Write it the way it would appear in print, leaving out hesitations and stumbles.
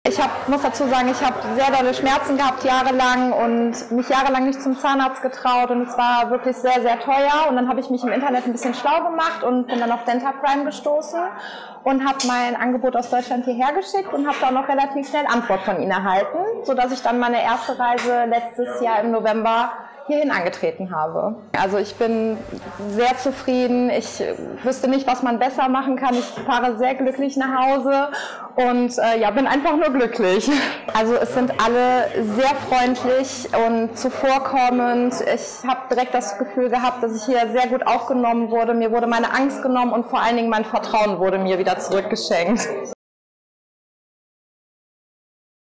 Muss dazu sagen, ich habe sehr dolle Schmerzen gehabt jahrelang und mich jahrelang nicht zum Zahnarzt getraut und es war wirklich sehr, sehr teuer. Und dann habe ich mich im Internet ein bisschen schlau gemacht und bin dann auf Dentaprime gestoßen und habe mein Angebot aus Deutschland hierher geschickt und habe da noch relativ schnell Antwort von ihnen erhalten, sodass ich dann meine erste Reise letztes Jahr im November hierhin angetreten habe. Also ich bin sehr zufrieden, ich wüsste nicht, was man besser machen kann. Ich fahre sehr glücklich nach Hause und ja, bin einfach nur glücklich. Also es sind alle sehr freundlich und zuvorkommend. Ich habe direkt das Gefühl gehabt, dass ich hier sehr gut aufgenommen wurde. Mir wurde meine Angst genommen und vor allen Dingen mein Vertrauen wurde mir wieder zurückgeschenkt.